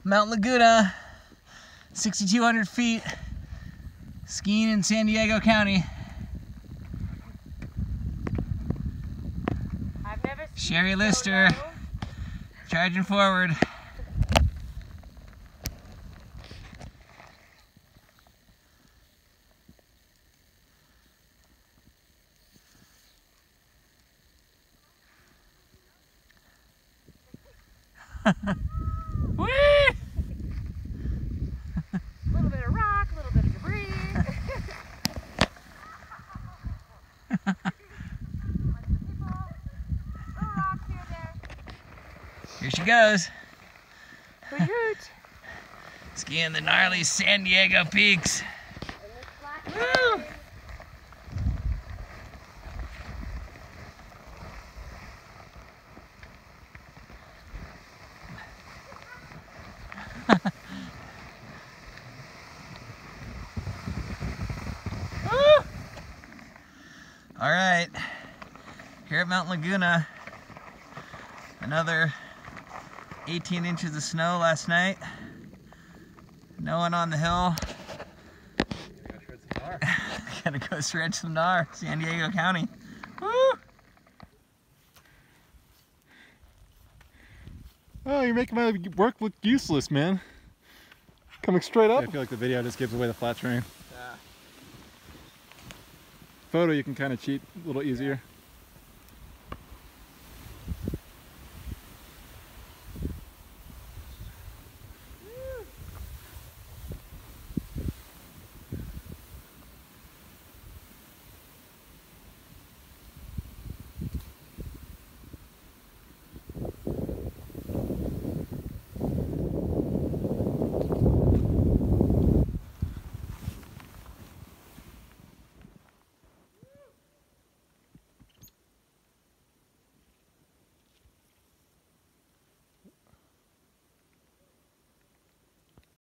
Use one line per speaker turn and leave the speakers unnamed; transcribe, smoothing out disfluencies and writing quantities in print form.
Mount Laguna, 6,200 feet, skiing in San Diego County.
I've never seen
Sherry Lister, charging forward. Whee!
A little bit of rock, a little bit of debris.
Here she goes.
Hoot hoot.
Skiing the gnarly San Diego peaks. Woo! All right, here at Mount Laguna, another 18 inches of snow last night. No one on the hill. Gotta go shred some gnar, San Diego County. Woo!
Oh, you're making my work look useless, man. Coming straight up.
I feel like the video just gives away the flat terrain.
Yeah.
Photo, you can kind of cheat a little easier.